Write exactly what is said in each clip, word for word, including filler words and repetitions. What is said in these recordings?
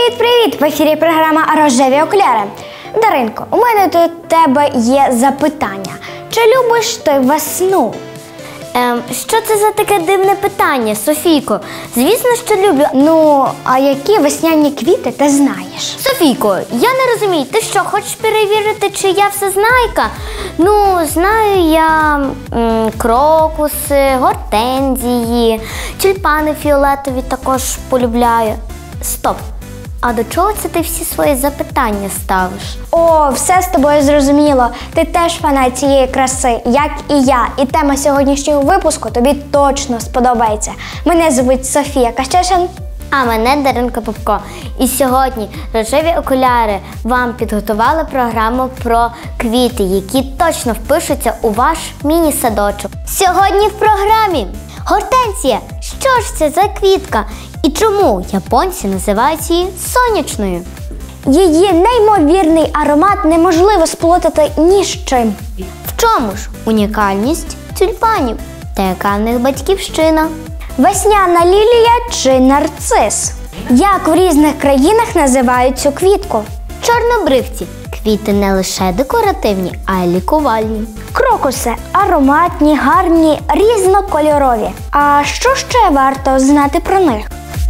Привіт-привіт! В ефірі програма «Рожеві окуляри». Даринко, у мене до тебе є запитання. Чи любиш ти весну? Ем, що це за таке дивне питання, Софійко? Звісно, що люблю. Ну, а які весняні квіти ти знаєш? Софійко, я не розумію, ти що, хочеш перевірити, чи я всезнайка? Ну, знаю я м, крокуси, гортензії, тюльпани фіолетові також полюбляю. Стоп! А до чого це ти всі свої запитання ставиш? О, все з тобою зрозуміло. Ти теж фанат цієї краси, як і я. І тема сьогоднішнього випуску тобі точно сподобається. Мене звуть Софія Кащишин. А мене Даринка Попко. І сьогодні «Рожеві окуляри» вам підготували програму про квіти, які точно впишуться у ваш міні-садочок. Сьогодні в програмі гортензія. Що ж це за квітка? І чому японці називають її сонячною? Її неймовірний аромат неможливо сплутати ні з чим. В чому ж унікальність тюльпанів? Та яка в них батьківщина? Весняна лілія чи нарцис? Як в різних країнах називають цю квітку? Чорнобривці. Квіти не лише декоративні, а й лікувальні. Крокуси ароматні, гарні, різнокольорові. А що ще варто знати про них?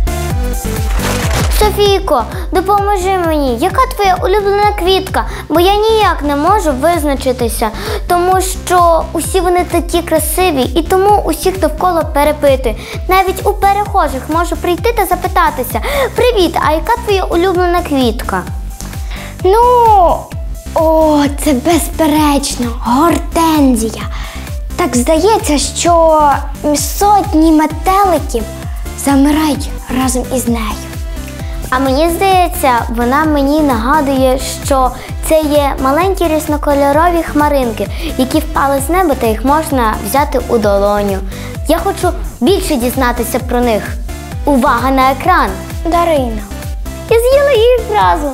Софійко, допоможи мені, яка твоя улюблена квітка? Бо я ніяк не можу визначитися, тому що усі вони такі красиві і тому усіх довкола перепитую. Навіть у перехожих можу прийти та запитатися: «Привіт, а яка твоя улюблена квітка?» Ну, о, це безперечно, гортензія. Так здається, що сотні метеликів замирають разом із нею. А мені здається, вона мені нагадує, що це є маленькі різнокольорові хмаринки, які впали з неба та їх можна взяти у долоню. Я хочу більше дізнатися про них. Увага на екран! Дарина. Я з'їла їх зразу.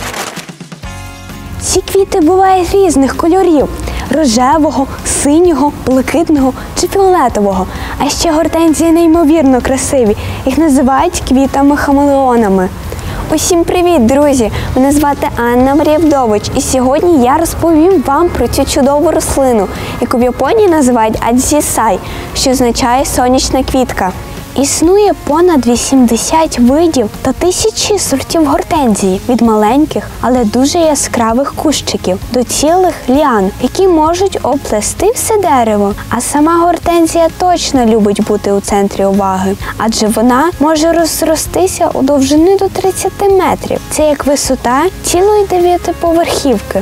Ці квіти бувають різних кольорів – рожевого, синього, блакитного чи фіолетового. А ще гортензії неймовірно красиві. Їх називають квітами-хамелеонами. Усім привіт, друзі! Мене звати Анна Марія Вдович, і сьогодні я розповім вам про цю чудову рослину, яку в Японії називають адзісай, що означає сонячна квітка. Існує понад вісімдесят видів та тисячі сортів гортензії, від маленьких, але дуже яскравих кущиків до цілих ліан, які можуть оплести все дерево. А сама гортензія точно любить бути у центрі уваги, адже вона може розростися у довжини до тридцяти метрів. Це як висота цілої дев'ятиповерхівки.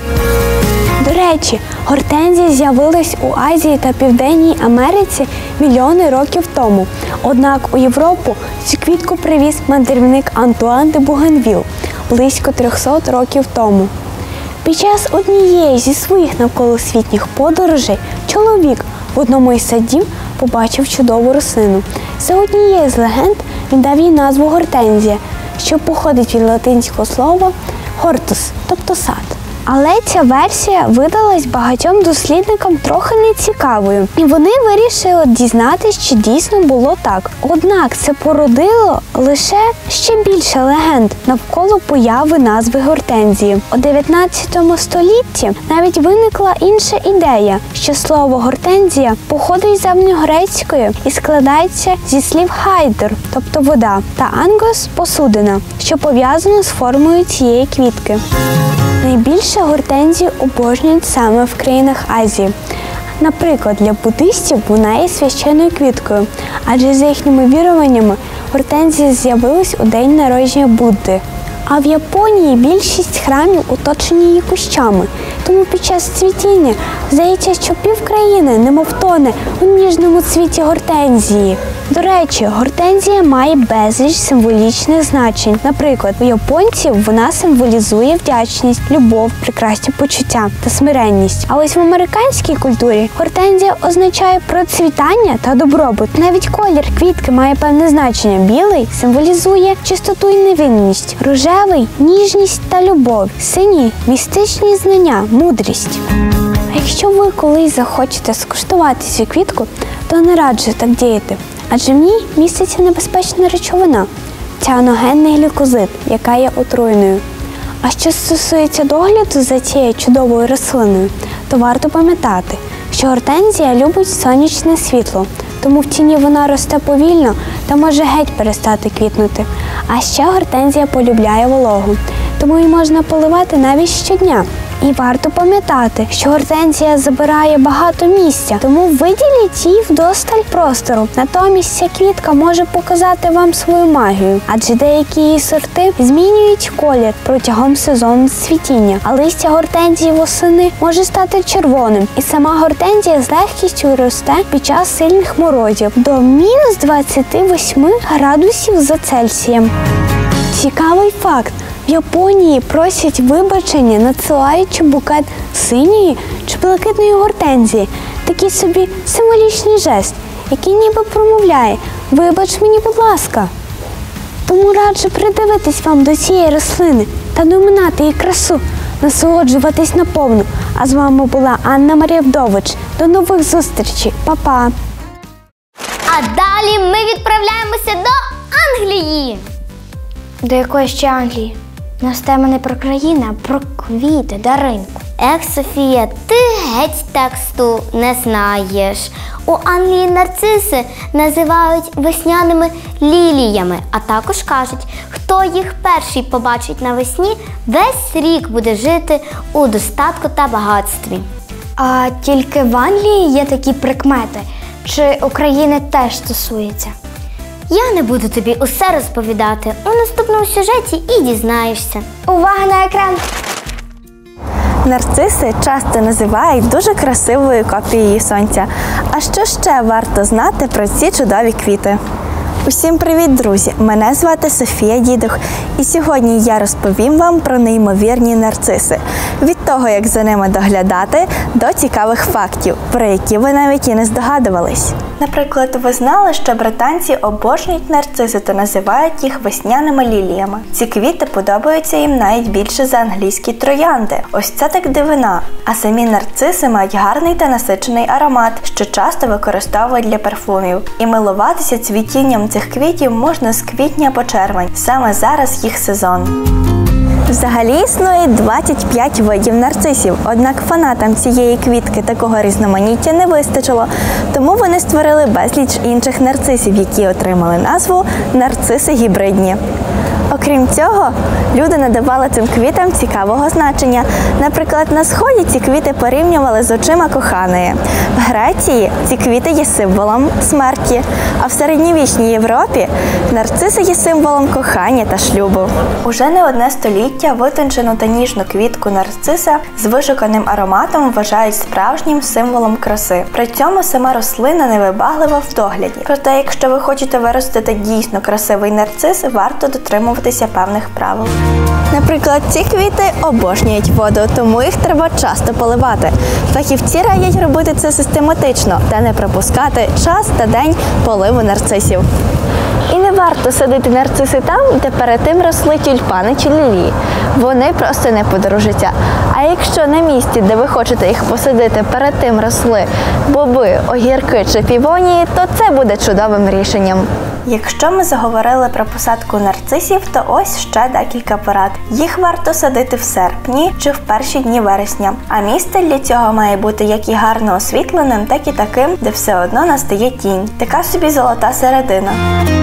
До речі, гортензії з'явились у Азії та Південній Америці мільйони років тому. Однак у Європу цю квітку привіз мандрівник Антуан де Бугенвіл близько трьохсот років тому. Під час однієї зі своїх навколосвітніх подорожей чоловік в одному із садів побачив чудову рослину. За однією з легенд він дав їй назву гортензія, що походить від латинського слова «hortus», тобто сад. Але ця версія видалась багатьом дослідникам трохи нецікавою, і вони вирішили дізнатися, чи дійсно було так. Однак це породило лише ще більше легенд навколо появи назви гортензії. У дев'ятнадцятому столітті навіть виникла інша ідея, що слово гортензія походить з давньогрецької і складається зі слів хайдер, тобто вода, та ангос – посудина, що пов'язано з формою цієї квітки. Найбільше гортензії обожнюють саме в країнах Азії. Наприклад, для буддистів вона є священною квіткою, адже за їхніми віруваннями гортензії з'явились у день народження Будди. А в Японії більшість храмів оточені її кущами, тому під час цвітіння здається, що півкраїни немов тоне у ніжному цвіті гортензії. До речі, гортензія має безліч символічних значень. Наприклад, у японців вона символізує вдячність, любов, прекрасні почуття та смиренність. А ось в американській культурі гортензія означає процвітання та добробут. Навіть колір квітки має певне значення. Білий символізує чистоту і невинність, рожевий – ніжність та любов, синій – містичні знання, мудрість. А якщо ви колись захочете скуштувати цю квітку, то не раджу так діяти, адже в ній міститься небезпечна речовина ціаногенний глюкозид, яка є отруйною. А що стосується догляду за цією чудовою рослиною, то варто пам'ятати, що гортензія любить сонячне світло, тому в тіні вона росте повільно та може геть перестати квітнути. А ще гортензія полюбляє вологу, тому її можна поливати навіть щодня. І варто пам'ятати, що гортензія забирає багато місця, тому виділіть їй вдосталь простору. Натомість ця квітка може показати вам свою магію, адже деякі її сорти змінюють колір протягом сезону цвітіння, а листя гортензії восени може стати червоним. І сама гортензія з легкістю росте під час сильних морозів до мінус двадцяти восьми градусів за Цельсієм. Цікавий факт. В Японії просять вибачення, надсилаючи букет синьої чи блакитної гортензії. Такий собі символічний жест, який ніби промовляє «Вибач мені, будь ласка». Тому раджу придивитись вам до цієї рослини та доминати її красу, насолоджуватись наповну. А з вами була Анна Марія Вдович. До нових зустрічей. Па-па! А далі ми відправляємося до Англії. До якої ще Англії? У нас тема не про країну, а про квіти, Даринку. Ех, Софія, ти геть тексту не знаєш. У Англії нарциси називають весняними ліліями, а також кажуть, хто їх перший побачить навесні, весь рік буде жити у достатку та багатстві. А тільки в Англії є такі прикмети? Чи України теж стосується? Я не буду тобі усе розповідати. У наступному сюжеті і дізнаєшся. Увага на екран! Нарциси часто називають дуже красивою копією сонця. А що ще варто знати про ці чудові квіти? Усім привіт, друзі! Мене звати Софія Дідух, і сьогодні я розповім вам про неймовірні нарциси. Від того, як за ними доглядати, до цікавих фактів, про які ви навіть і не здогадувались. Наприклад, ви знали, що британці обожнюють нарциси та називають їх весняними ліліями. Ці квіти подобаються їм навіть більше за англійські троянди. Ось це так дивина. А самі нарциси мають гарний та насичений аромат, що часто використовують для парфумів. І милуватися цвітінням цих квітів можна з квітня по червень. Саме зараз їх сезон. Взагалі існує двадцять п'ять видів нарцисів, однак фанатам цієї квітки такого різноманіття не вистачило, тому вони створили безліч інших нарцисів, які отримали назву нарциси гібридні. Окрім цього, люди надавали цим квітам цікавого значення. Наприклад, на Сході ці квіти порівнювали з очима коханої. В Греції ці квіти є символом смерті, а в середньовічній Європі нарциси є символом кохання та шлюбу. Уже не одне століття витончену та ніжну квітку нарциса з вишуканим ароматом вважають справжнім символом краси. При цьому сама рослина невибаглива в догляді. Проте, якщо ви хочете виростити дійсно красивий нарцис, варто дотримуватися певних правил. Наприклад, ці квіти обожнюють воду, тому їх треба часто поливати. Фахівці радять робити це систематично та не пропускати час та день поливу нарцисів. І не варто садити нарциси там, де перед тим росли тюльпани чи лілії. Вони просто не подружаться. А якщо на місці, де ви хочете їх посадити, перед тим росли боби, огірки чи півонії, то це буде чудовим рішенням. Якщо ми заговорили про посадку нарцисів, то ось ще декілька порад. Їх варто садити в серпні чи в перші дні вересня. А місце для цього має бути як і гарно освітленим, так і таким, де все одно настає тінь. Така собі золота середина.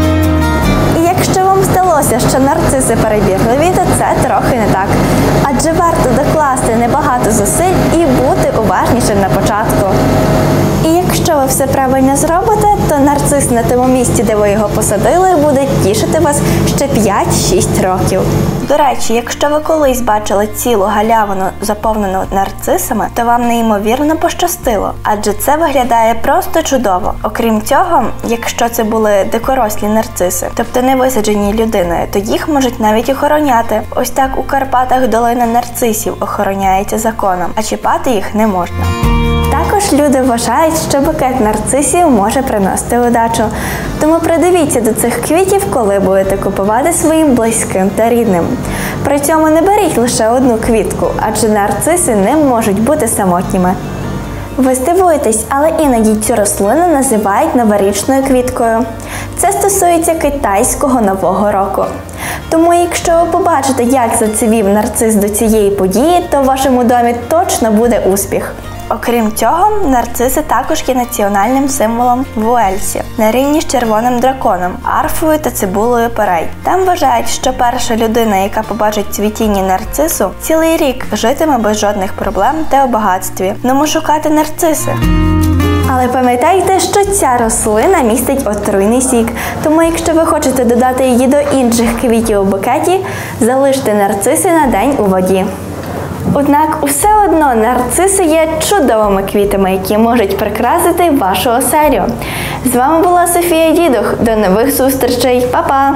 І якщо вам здалося, що нарциси перебірливі, то це трохи не так. Адже варто докласти небагато зусиль і бути уважнішим на початку. І якщо ви все правильно зробите, то нарцис на тому місці, де ви його посадили, буде тішити вас ще п'ять-шість років. До речі, якщо ви колись бачили цілу галявину, заповнену нарцисами, то вам неймовірно пощастило, адже це виглядає просто чудово. Окрім цього, якщо це були дикорослі нарциси, тобто не висаджені людиною, то їх можуть навіть охороняти. Ось так у Карпатах долина нарцисів охороняється законом, а чіпати їх не можна. Також люди вважають, що букет нарцисів може приносити удачу. Тому придивіться до цих квітів, коли будете купувати своїм близьким та рідним. При цьому не беріть лише одну квітку, адже нарциси не можуть бути самотніми. Ви здивуєтесь, але іноді цю рослину називають новорічною квіткою. Це стосується китайського Нового року. Тому якщо ви побачите, як зацвів нарцис до цієї події, то в вашому домі точно буде успіх. Окрім цього, нарциси також є національним символом в Уельсі, на рівні з червоним драконом, арфою та цибулею перей. Там вважають, що перша людина, яка побачить цвітіння нарцису, цілий рік житиме без жодних проблем та у багатстві. Ному шукати нарциси. Але пам'ятайте, що ця рослина містить отруйний сік, тому якщо ви хочете додати її до інших квітів у букеті, залиште нарциси на день у воді. Однак усе одно нарциси є чудовими квітами, які можуть прикрасити вашу оселю. З вами була Софія Дідух. До нових зустрічей. Па-па!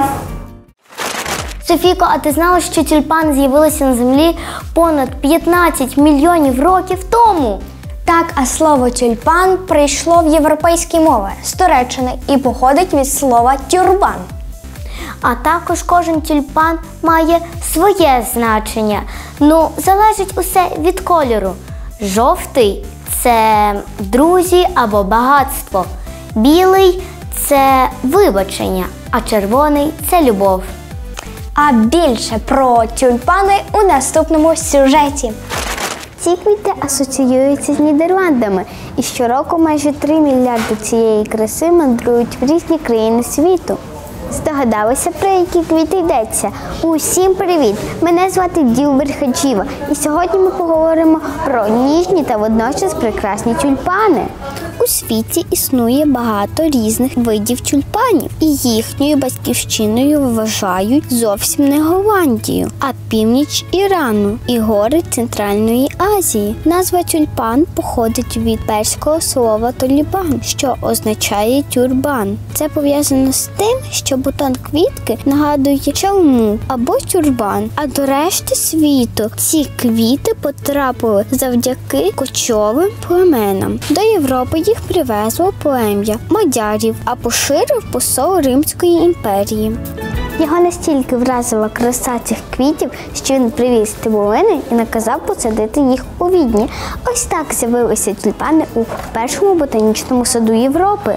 Софійко, а ти знала, що тюльпани з'явилися на землі понад п'ятнадцять мільйонів років тому? Так, а слово тюльпан прийшло в європейські мови з Туреччини і походить від слова тюрбан. А також кожен тюльпан має своє значення. Ну, залежить усе від кольору. Жовтий – це друзі або багатство. Білий – це вибачення, а червоний – це любов. А більше про тюльпани у наступному сюжеті. Ці квіти асоціюються з Нідерландами, і щороку майже три мільярди цієї краси мандрують в різні країни світу. Здогадалися, про які квіти йдеться? Усім привіт! Мене звати Ділбер Хаджіва, і сьогодні ми поговоримо про ніжні та водночас прекрасні тюльпани. У світі існує багато різних видів тюльпанів, і їхньою батьківщиною вважають зовсім не Голландію, а північ Ірану і гори Центральної Азії. Назва тюльпан походить від перського слова толібан, що означає тюрбан. Це пов'язано з тим, що бутон квітки нагадує чалму або тюрбан. А до решти світу ці квіти потрапили завдяки кочовим племенам. До Європи їх привезло плем'я мадярів, а поширив посол Римської імперії. Його настільки вразила краса цих квітів, що він привіз цибулини і наказав посадити їх у Відні. Ось так з'явилися тюльпани у першому ботанічному саду Європи.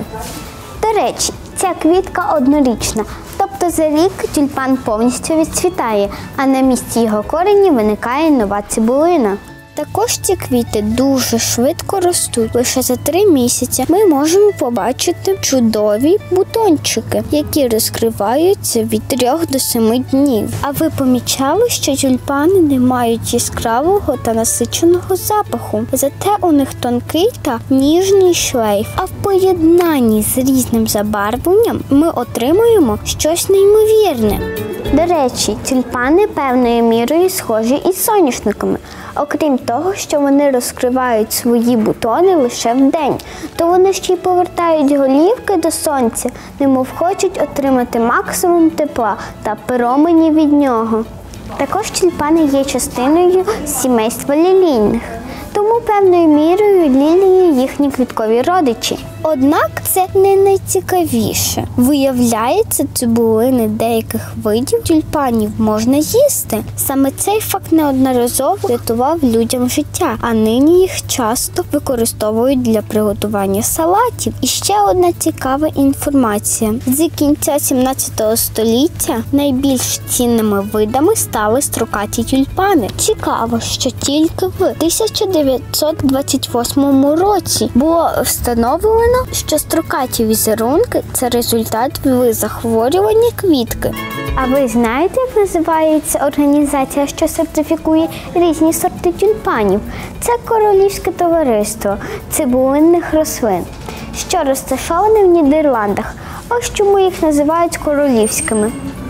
До речі, ця квітка однорічна, тобто за рік тюльпан повністю відцвітає, а на місці його коренів виникає нова цибулина. Також ці квіти дуже швидко ростуть. Лише за три місяці ми можемо побачити чудові бутончики, які розкриваються від трьох до семи днів. А ви помічали, що тюльпани не мають яскравого та насиченого запаху? Зате у них тонкий та ніжний шлейф. А в поєднанні з різним забарвленням ми отримуємо щось неймовірне. До речі, тюльпани певною мірою схожі із соняшниками. Окрім того, що вони розкривають свої бутони лише вдень, то вони ще й повертають голівки до сонця, немов хочуть отримати максимум тепла та променів від нього. Також тюльпани є частиною сімейства лілійних. Тому певною мірою лілії їхні квіткові родичі. Однак це не найцікавіше. Виявляється, цибулини деяких видів тюльпанів можна їсти. Саме цей факт неодноразово рятував людям життя, а нині їх часто використовують для приготування салатів. І ще одна цікава інформація. З кінця сімнадцятого століття найбільш цінними видами стали строкаті тюльпани. Цікаво, що тільки в тисяча дев'ятсот двадцять восьмому році було встановлено, що строкаті візерунки – це результат захворювання квітки. А ви знаєте, як називається організація, що сертифікує різні сорти тюльпанів? Це Королівське товариство цибулинних рослин, що розташоване в Нідерландах. Ось чому їх називають королівськими.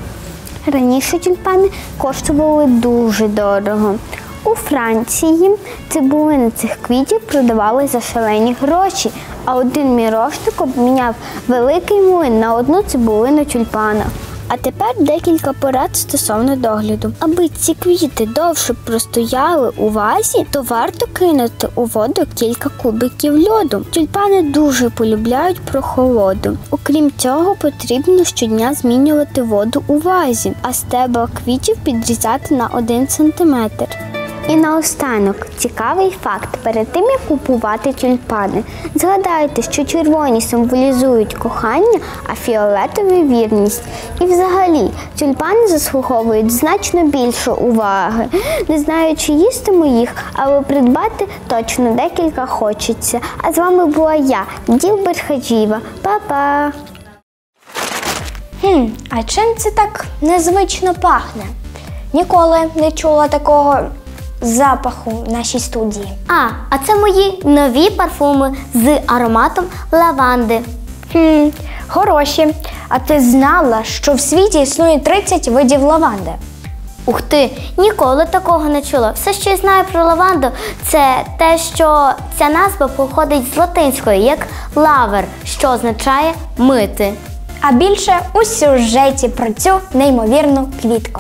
Раніше тюльпани коштували дуже дорого. У Франції цибулини цих квітів продавали за шалені гроші, а один мірошник обміняв великий млин на одну цибулину тюльпана. А тепер декілька порад стосовно догляду. Аби ці квіти довше простояли у вазі, то варто кинути у воду кілька кубиків льоду. Тюльпани дуже полюбляють прохолоду. Окрім цього, потрібно щодня змінювати воду у вазі, а стебла квітів підрізати на один сантиметр. І наостанок, цікавий факт. Перед тим, як купувати тюльпани, згадайте, що червоні символізують кохання, а фіолетові – вірність. І взагалі, тюльпани заслуговують значно більше уваги. Не знаю, чи їстиму їх, але придбати точно декілька хочеться. А з вами була я, Ділбер Хаджієва. Па-па! Хм, а чим це так незвично пахне? Ніколи не чула такого запаху в нашій студії. А, а це мої нові парфуми з ароматом лаванди. Хм, хороші. А ти знала, що в світі існує тридцять видів лаванди? Ух ти, ніколи такого не чула. Все, що я знаю про лаванду, це те, що ця назва походить з латинської, як лавер, що означає мити. А більше у сюжеті про цю неймовірну квітку.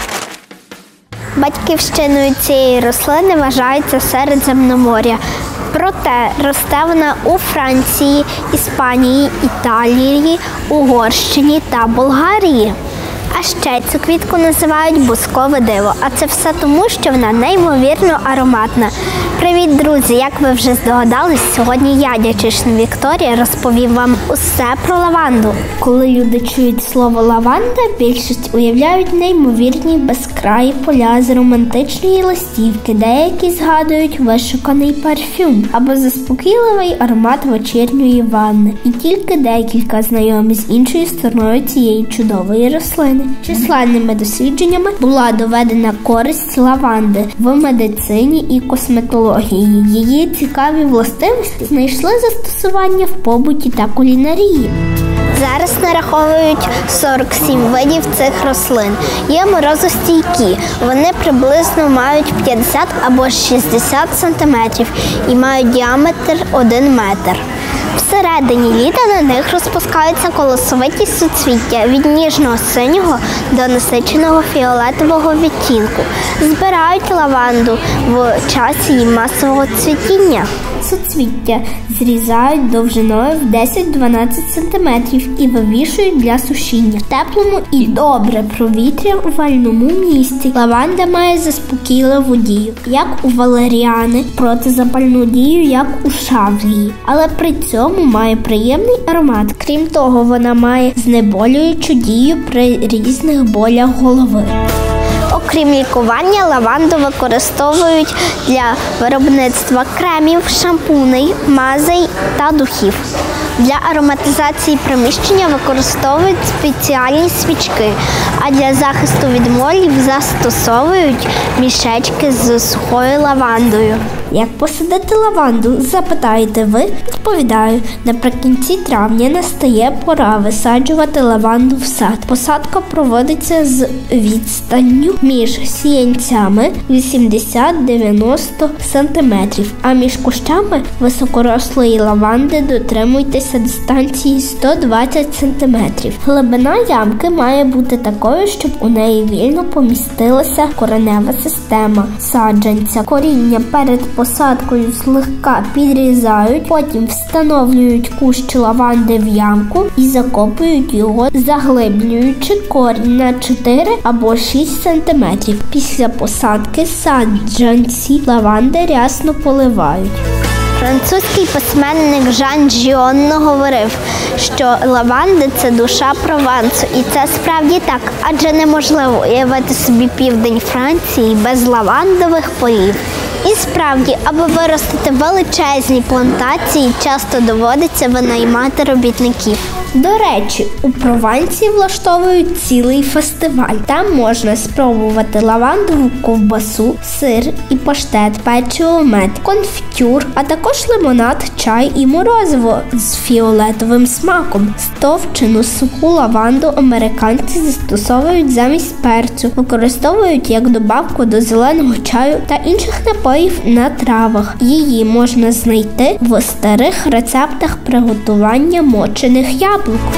Батьківщиною цієї рослини вважається Середземномор'я. Проте росте вона у Франції, Іспанії, Італії, Угорщині та Болгарії. А ще цю квітку називають бузкове диво, а це все тому, що вона неймовірно ароматна. Привіт, друзі! Як ви вже здогадались, сьогодні я, Дячишна Вікторія, розповім вам усе про лаванду. Коли люди чують слово «лаванда», більшість уявляють неймовірні безкраї поля з романтичної листівки, деякі згадують вишуканий парфюм або заспокійливий аромат вечірньої ванни. І тільки декілька знайомі з іншою стороною цієї чудової рослини. Численними дослідженнями була доведена користь лаванди в медицині і косметології. Її цікаві властивості знайшли застосування в побуті та кулінарії. Зараз нараховують сорок сім видів цих рослин. Є морозостійкі. Вони приблизно мають п'ятдесят або шістдесят сантиметрів і мають діаметр один метр. Всередині літа на них розпускаються колосовиті суцвіття від ніжного синього до насиченого фіолетового відтінку. Збирають лаванду в час її масового цвітіння. Суцвіття зрізають довжиною в десять-дванадцять сантиметрів і вивішують для сушіння. В теплому і добре провітрювальному місці лаванда має заспокійливу дію, як у валеріани, протизапальну дію, як у шавлії, але при цьому має приємний аромат. Крім того, вона має знеболюючу дію при різних болях голови. Окрім лікування, лаванду використовують для виробництва кремів, шампуней, мазей та духів. Для ароматизації приміщення використовують спеціальні свічки, а для захисту від молів застосовують мішечки з сухою лавандою. Як посадити лаванду, запитаєте ви? Відповідаю, наприкінці травня настає пора висаджувати лаванду в сад. Посадка проводиться з відстанню між сіянцями вісімдесят-дев'яносто сантиметрів, а між кущами високорослої лаванди дотримуйтеся дистанції сто двадцять сантиметрів. Глибина ямки має бути такою, щоб у неї вільно помістилася коренева система саджанця. Коріння перед посадкою злегка підрізають, потім встановлюють кущ лаванди в ямку і закопують його, заглиблюючи корінь на чотири або шість сантиметрів. Після посадки саджанці лаванди рясно поливають. Французький письменник Жан Жіонно говорив, що лаванда – це душа Провансу. І це справді так, адже неможливо уявити собі південь Франції без лавандових полів. І справді, аби виростити величезні плантації, часто доводиться винаймати робітників. До речі, у Провансі влаштовують цілий фестиваль. Там можна спробувати лавандову ковбасу, сир і паштет, печиво, мед, конфітюр, а також лимонад, чай і морозиво з фіолетовим смаком. Стовчену суху лаванду американці застосовують замість перцю, використовують як добавку до зеленого чаю та інших напоїв на травах. Її можна знайти в старих рецептах приготування мочених яблук.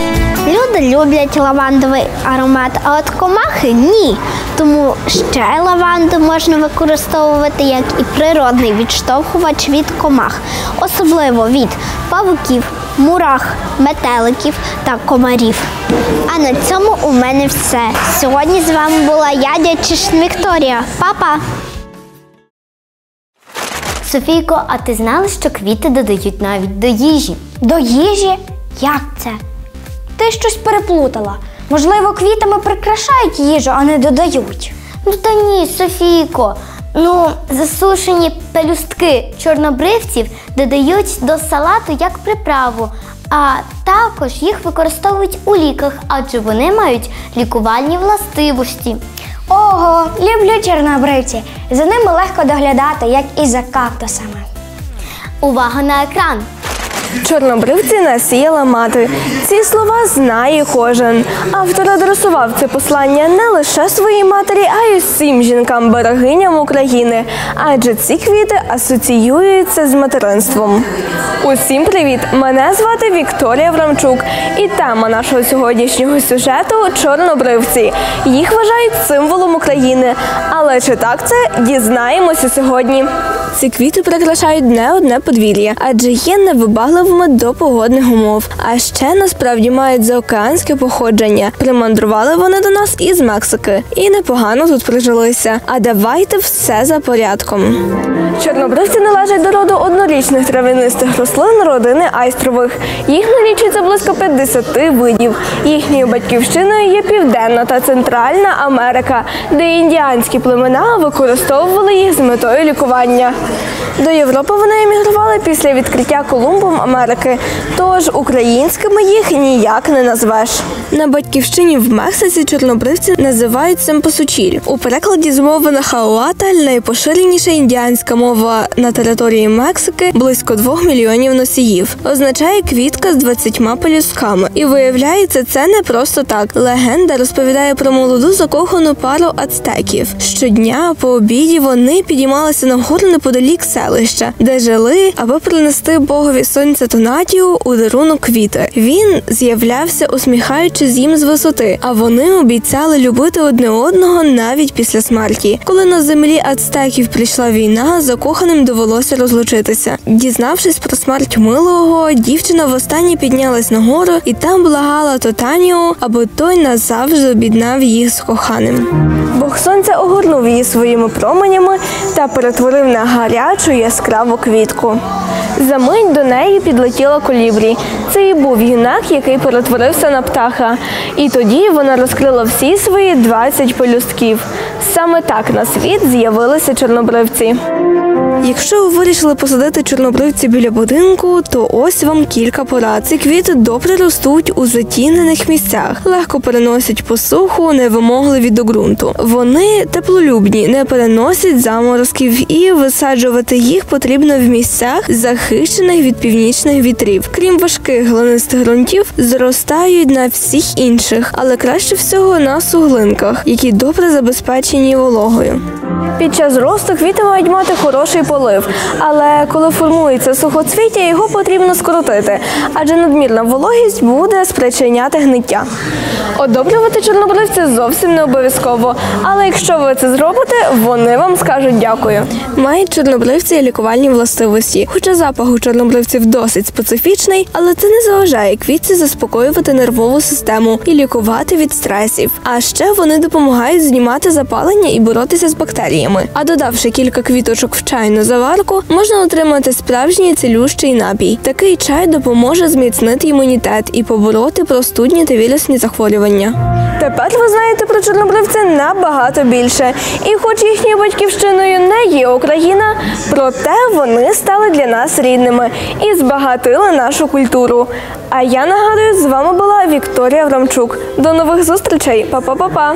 Люди люблять лавандовий аромат, а от комахи – ні. Тому ще лаванду можна використовувати як і природний відштовхувач від комах, особливо від павуків, мурах, метеликів та комарів. А на цьому у мене все. Сьогодні з вами була я, Дячишна Вікторія. Па-па! Софійко, а ти знала, що квіти додають навіть до їжі? До їжі? Як це? Ти щось переплутала. Можливо, квітами прикрашають їжу, а не додають. Ну та ні, Софійко. Ну, засушені пелюстки чорнобривців додають до салату як приправу, а також їх використовують у ліках, адже вони мають лікувальні властивості. Ого, люблю чорнобривці. За ними легко доглядати, як і за кактусами. Увага на екран! Чорнобривці насіяла мати. Ці слова знає кожен. Автор адресував це послання не лише своїй матері, а й усім жінкам-берегиням України. Адже ці квіти асоціюються з материнством. Усім привіт! Мене звати Вікторія Врамчук. І тема нашого сьогоднішнього сюжету – чорнобривці. Їх вважають символом України. Але чи так це? Дізнаємося сьогодні. Ці квіти прикрашають не одне подвір'я, адже є невибагливими до погодних умов. А ще насправді мають заокеанське походження. Примандрували вони до нас із Мексики. І непогано тут прижилися. А давайте все за порядком. Чорнобривці належать до роду однорічних трав'янистих рослин родини айстрових. Їх налічується близько п'ятдесят видів. Їхньою батьківщиною є Південна та Центральна Америка, де індіанські племена використовували їх з метою лікування. До Європи вони емігрували після відкриття Колумбом Америки, тож українськими їх ніяк не назвеш. На батьківщині в Мексиці чорнобривці називають семпосучіль. У перекладі з мови нахауатль найпоширеніша індіанська мова на території Мексики, близько двох мільйонів носіїв. Означає квітка з двадцятьма пелюстками. І виявляється, це не просто так. Легенда розповідає про молоду закохану пару ацтеків. Щодня по обіді вони підіймалися на гору неподалік селища, де жили, аби принести богові сонця Тонатію у дарунок квіти. Він з'являвся, усміхаючись їм з висоти, а вони обіцяли любити одне одного навіть після смерті. Коли на землі ацтеків прийшла війна, закоханим довелося розлучитися. Дізнавшись про смерть милого, дівчина востаннє піднялась на гору і там благала Тотанію, аби той назавжди об'єднав їх з коханим. Бог сонця огорнув її своїми променями та перетворив на гарячу яскраву квітку. За мить до неї підлетіла колібрі. Це і був юнак, який перетворився на птаха. І тоді вона розкрила всі свої двадцять пелюстків. Саме так на світ з'явилися чорнобривці. Якщо ви вирішили посадити чорнобривці біля будинку, то ось вам кілька порад. Ці квіти добре ростуть у затінених місцях, легко переносять посуху, невимогливі до ґрунту. Вони теплолюбні, не переносять заморозків і висаджувати їх потрібно в місцях, захищених від північних вітрів. Крім важких глинистих ґрунтів, зростають на всіх інших, але краще всього на суглинках, які добре забезпечені вологою. Під час росту квіти мають мати хороший полив, але коли формується сухоцвіття, його потрібно скоротити, адже надмірна вологість буде спричиняти гниття. Одобрювати чорнобривці зовсім не обов'язково, але якщо ви це зробите, вони вам скажуть дякую. Мають чорнобривці лікувальні властивості. Хоча запах у чорнобривців досить специфічний, але це не заважає квітці заспокоювати нервову систему і лікувати від стресів. А ще вони допомагають знімати запалення і боротися з бактеріями. А додавши кілька квіточок в чайну заварку, можна отримати справжній цілющий напій. Такий чай допоможе зміцнити імунітет і побороти простудні та вірусні захворювання. Тепер ви знаєте про чорнобривці набагато більше. І хоч їхньою батьківщиною не є Україна, проте вони стали для нас рідними і збагатили нашу культуру. А я нагадую, з вами була Вікторія Врамчук. До нових зустрічей. Па-па-па-па.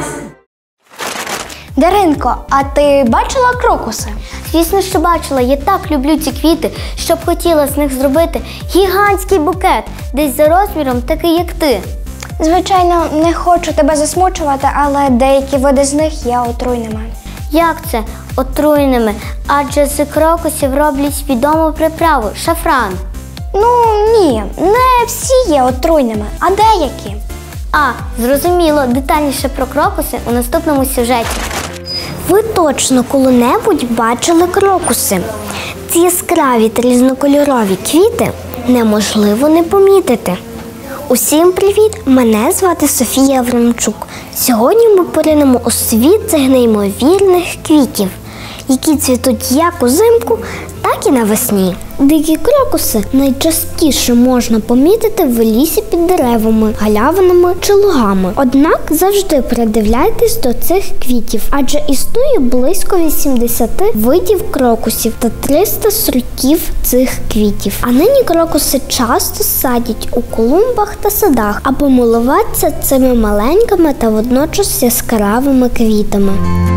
Даринко, а ти бачила крокуси? Звісно, що бачила. Я так люблю ці квіти, що б хотіла з них зробити гігантський букет, десь за розміром такий, як ти. Звичайно, не хочу тебе засмучувати, але деякі види з них є отруйними. Як це отруйними? Адже з крокусів роблять відому приправу – шафран. Ну, ні, не всі є отруйними, а деякі. А, зрозуміло, детальніше про крокуси у наступному сюжеті. Ви точно коли-небудь бачили крокуси? Ці яскраві та різнокольорові квіти неможливо не помітити. Усім привіт! Мене звати Софія Врамчук. Сьогодні ми поринемо у світ цих неймовірних квітів. які цвітуть як узимку, так і навесні. Дикі крокуси найчастіше можна помітити в лісі під деревами, галявинами чи лугами. Однак завжди придивляйтесь до цих квітів, адже існує близько вісімдесят видів крокусів та триста сортів цих квітів. А нині крокуси часто садять у клумбах та садах, аби милуватися цими маленькими та водночас яскравими квітами.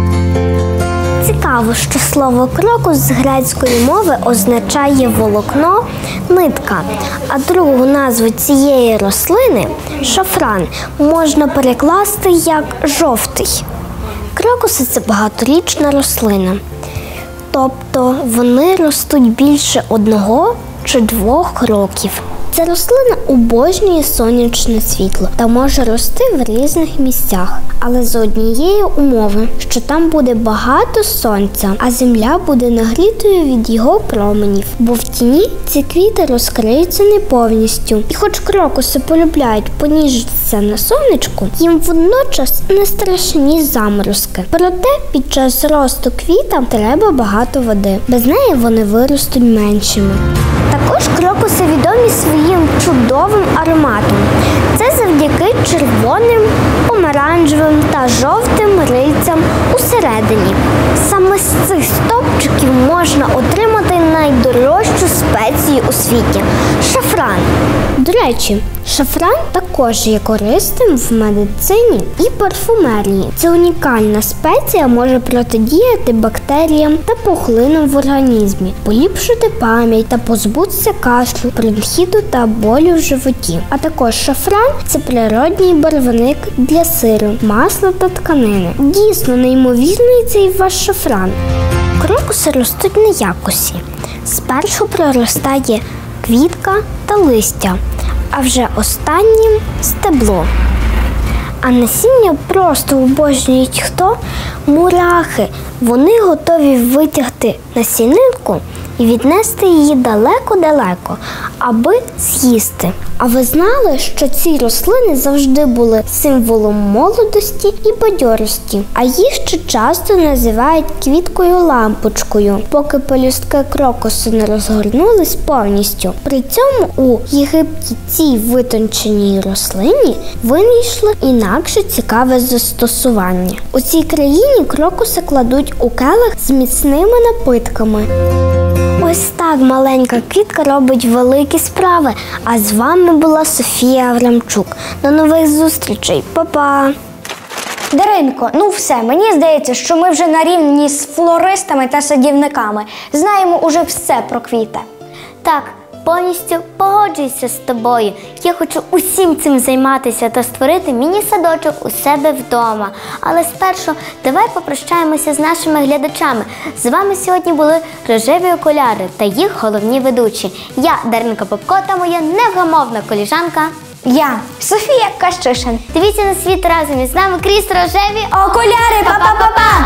Цікаво, що слово крокус з грецької мови означає волокно, нитка, а другу назву цієї рослини – шафран – можна перекласти як жовтий. Крокуси – це багаторічна рослина, тобто вони ростуть більше одного чи двох років. Ця рослина обожнює сонячне світло та може рости в різних місцях, але за однієї умови, що там буде багато сонця, а земля буде нагрітою від його променів, бо в тіні ці квіти розкриються не повністю. І хоч крокуси полюбляють поніжитися на сонечку, їм водночас не страшні заморозки. Проте під час росту квітам треба багато води, без неї вони виростуть меншими. Також крокуси відомі своїм чудовим ароматом. Це завдяки червоним, помаранчевим та жовтим рильцям усередині. Саме з цих стовпчиків можна отримати найдорожчу спецію у світі – шафран. До речі, шафран також є корисним в медицині і парфумерії. Ця унікальна спеція може протидіяти бактеріям та пухлинам в організмі, поліпшити пам'ять та позбутися кашлю, бронхіту та болю в животі. А також шафран – це природній барвник для сиру, масла та тканини. Дійсно неймовірний цей ваш шафран. Крокуси ростуть на якосі. Спершу проростає квітка та листя, а вже останнім – стебло. А насіння просто обожнюють хто? Мурахи. Вони готові витягти насінинку і віднести її далеко-далеко, аби з'їсти. А ви знали, що ці рослини завжди були символом молодості і бадьорості? А їх ще часто називають квіткою-лампочкою, поки пелюстки крокусу не розгорнулись повністю. При цьому у Єгипті цій витонченій рослині винайшли інакше цікаве застосування. У цій країні крокуси кладуть у келих з міцними напитками. Ось так маленька квітка робить великі справи. А з вами була Софія Аврамчук. До нових зустрічей. Па-па! Даринко, ну все, мені здається, що ми вже на рівні з флористами та садівниками. Знаємо уже все про квіти. Так, повністю погоджуюся з тобою. Я хочу усім цим займатися та створити міні-садочок у себе вдома. Але спершу давай попрощаємося з нашими глядачами. З вами сьогодні були рожеві окуляри та їх головні ведучі. Я, Даринка Попко, та моя невгамовна коліжанка. Я, Софія Кащишин. Дивіться на світ разом із нами крізь рожеві окуляри. Па-па-па-па!